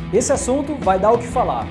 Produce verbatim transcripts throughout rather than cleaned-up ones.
Esse assunto vai dar o que falar.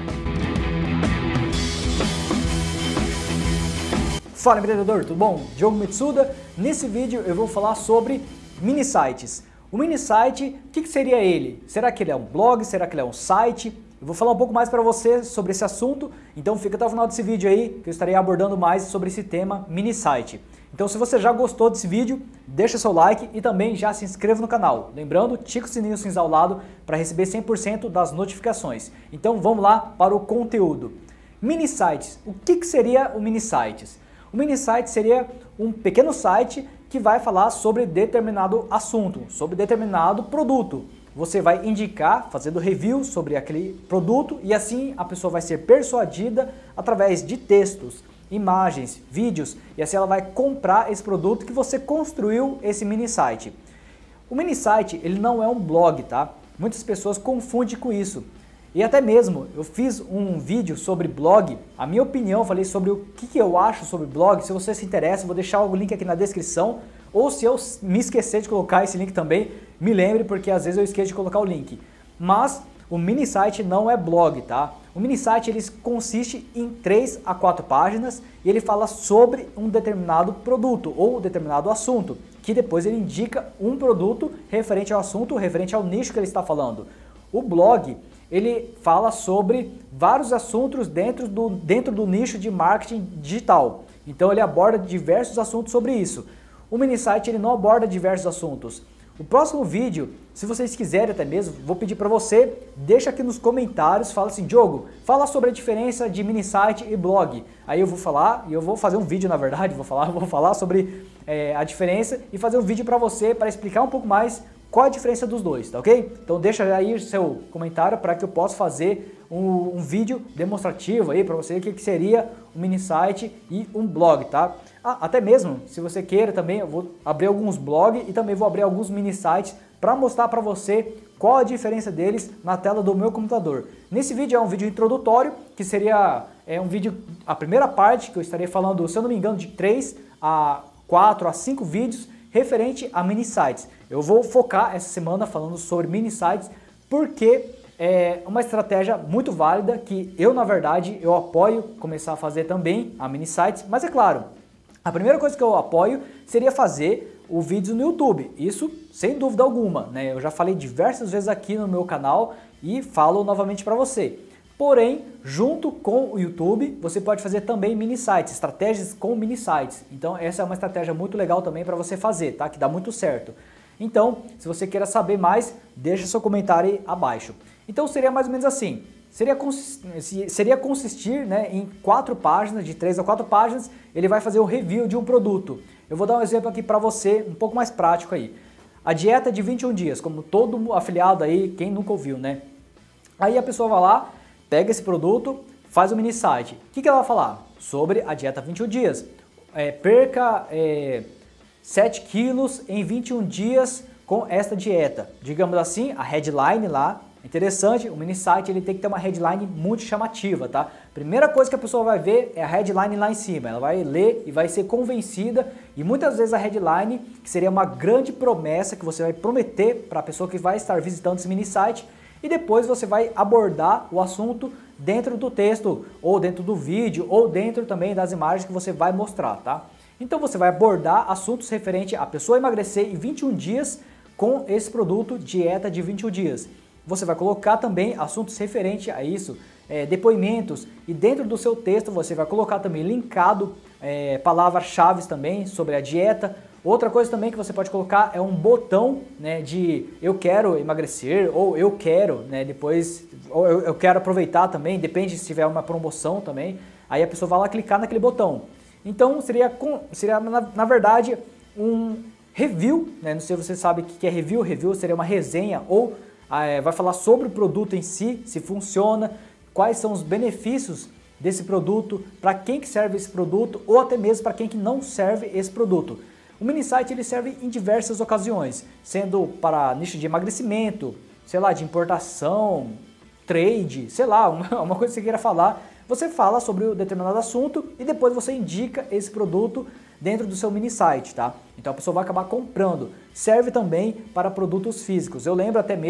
Fala, empreendedor, tudo bom? Diogo Mitsuda. Nesse vídeo eu vou falar sobre mini sites. O mini site, o que, que seria ele? Será que ele é um blog? Será que ele é um site? Eu vou falar um pouco mais para você sobre esse assunto, então fica até o final desse vídeo aí que eu estarei abordando mais sobre esse tema mini site. Então se você já gostou desse vídeo, deixa seu like e também já se inscreva no canal. Lembrando, tica o sininho cinza ao lado para receber cem por cento das notificações. Então vamos lá para o conteúdo. Mini sites, o que, que seria o mini sites? O mini site seria um pequeno site que vai falar sobre determinado assunto, sobre determinado produto. Você vai indicar, fazendo review sobre aquele produto e assim a pessoa vai ser persuadida através de textos, imagens, vídeos e assim ela vai comprar esse produto que você construiu esse mini site. O mini site ele não é um blog, tá? Muitas pessoas confundem com isso. E até mesmo eu fiz um vídeo sobre blog, a minha opinião, falei sobre o que, que eu acho sobre blog. Se você se interessa, eu vou deixar o link aqui na descrição. Ou se eu me esquecer de colocar esse link também, me lembre, porque às vezes eu esqueço de colocar o link. Mas o mini site não é blog, tá? O mini site ele consiste em três a quatro páginas e ele fala sobre um determinado produto ou determinado assunto, que depois ele indica um produto referente ao assunto, referente ao nicho que ele está falando. O blog, ele fala sobre vários assuntos dentro do, dentro do nicho de marketing digital. Então ele aborda diversos assuntos sobre isso. O mini site ele não aborda diversos assuntos. O próximo vídeo, se vocês quiserem até mesmo, vou pedir para você, deixa aqui nos comentários, fala assim, Diogo, fala sobre a diferença de mini site e blog. Aí eu vou falar, e eu vou fazer um vídeo na verdade, vou falar, vou falar sobre é, a diferença e fazer um vídeo para você, para explicar um pouco mais qual a diferença dos dois, tá ok? Então deixa aí seu comentário para que eu possa fazer um, um vídeo demonstrativo aí para você o que, que seria um mini site e um blog, tá? Ah, até mesmo, se você queira também, eu vou abrir alguns blogs e também vou abrir alguns mini sites para mostrar para você qual a diferença deles na tela do meu computador. Nesse vídeo é um vídeo introdutório, que seria é um vídeo, a primeira parte que eu estarei falando, se eu não me engano, de três a quatro a cinco vídeos referente a mini sites. Eu vou focar essa semana falando sobre mini sites porque é uma estratégia muito válida que eu, na verdade, eu apoio começar a fazer também a mini sites, mas é claro, a primeira coisa que eu apoio seria fazer o vídeo no YouTube, isso sem dúvida alguma, né? Eu já falei diversas vezes aqui no meu canal e falo novamente para você. Porém, junto com o YouTube, você pode fazer também mini sites, estratégias com mini sites. Então essa é uma estratégia muito legal também para você fazer, tá? Que dá muito certo. Então, se você queira saber mais, deixa seu comentário aí abaixo. Então seria mais ou menos assim. Seria, consistir, seria consistir né, em quatro páginas, de três a quatro páginas, ele vai fazer o review de um produto. Eu vou dar um exemplo aqui para você, um pouco mais prático aí. A dieta de vinte e um dias, como todo afiliado aí, quem nunca ouviu, né? Aí a pessoa vai lá, pega esse produto, faz o mini site. O que, que ela vai falar? Sobre a dieta vinte e um dias. É, perca é, sete quilos em vinte e um dias com esta dieta. Digamos assim, a headline lá. Interessante, o mini site ele tem que ter uma headline muito chamativa, tá? Primeira coisa que a pessoa vai ver é a headline lá em cima, ela vai ler e vai ser convencida e muitas vezes a headline, que seria uma grande promessa que você vai prometer para a pessoa que vai estar visitando esse mini site e depois você vai abordar o assunto dentro do texto ou dentro do vídeo ou dentro também das imagens que você vai mostrar, tá? Então você vai abordar assuntos referentes a pessoa emagrecer em vinte e um dias com esse produto dieta de vinte e um dias. Você vai colocar também assuntos referentes a isso, é, depoimentos, e dentro do seu texto você vai colocar também linkado é, palavras-chave também sobre a dieta. Outra coisa também que você pode colocar é um botão né, de eu quero emagrecer ou eu quero, né, depois, ou eu, eu quero aproveitar também, depende se tiver uma promoção também, aí a pessoa vai lá clicar naquele botão. Então seria, seria na, na verdade um review, né, não sei se você sabe o que é review, review seria uma resenha ou vai falar sobre o produto em si, se funciona, quais são os benefícios desse produto, para quem que serve esse produto ou até mesmo para quem que não serve esse produto. O mini site ele serve em diversas ocasiões, sendo para nicho de emagrecimento, sei lá, de importação, trade, sei lá, uma, uma coisa que você queira falar, você fala sobre o determinado assunto e depois você indica esse produto dentro do seu mini site, tá? Então a pessoa vai acabar comprando. Serve também para produtos físicos. Eu lembro até mesmo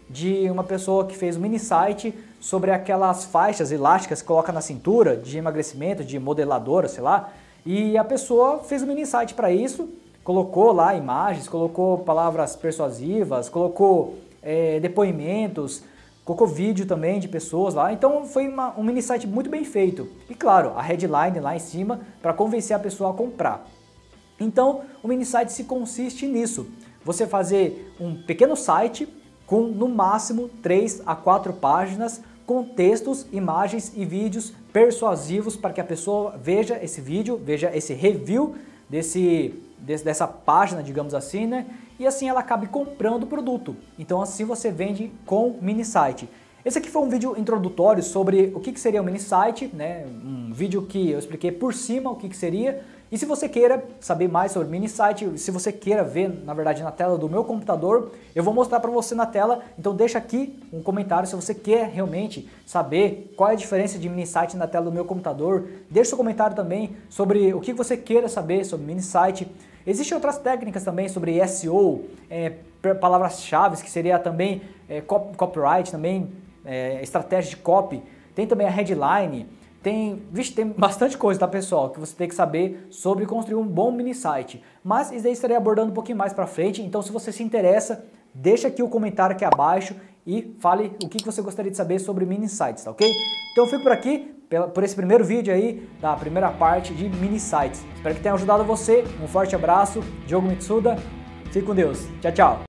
de uma pessoa que fez um mini site sobre aquelas faixas elásticas que coloca na cintura de emagrecimento, de modeladora, sei lá, e a pessoa fez um mini site para isso, colocou lá imagens, colocou palavras persuasivas, colocou é, depoimentos, colocou vídeo também de pessoas lá, então foi uma, um mini site muito bem feito. E claro, a headline lá em cima para convencer a pessoa a comprar. Então, o mini site se consiste nisso, você fazer um pequeno site com no máximo três a quatro páginas com textos, imagens e vídeos persuasivos para que a pessoa veja esse vídeo, veja esse review desse, desse, dessa página, digamos assim, né? E assim ela acabe comprando o produto. Então assim você vende com mini site. Esse aqui foi um vídeo introdutório sobre o que, que seria o mini site, né? Um vídeo que eu expliquei por cima o que, que seria. E se você queira saber mais sobre mini site, se você queira ver, na verdade, na tela do meu computador, eu vou mostrar para você na tela. Então deixa aqui um comentário se você quer realmente saber qual é a diferença de mini site na tela do meu computador. Deixa seu comentário também sobre o que você queira saber sobre mini site. Existem outras técnicas também sobre S E O, é, palavras-chave, que seria também é, copyright, também é, estratégia de copy. Tem também a headline. Tem, vixe, tem bastante coisa, tá, pessoal, que você tem que saber sobre construir um bom mini site. Mas isso aí estarei abordando um pouquinho mais pra frente, então se você se interessa, deixa aqui o comentário aqui abaixo e fale o que você gostaria de saber sobre mini sites, tá ok? Então eu fico por aqui, por esse primeiro vídeo aí, da primeira parte de mini sites. Espero que tenha ajudado você, um forte abraço, Diogo Mitsuda, fique com Deus, tchau, tchau!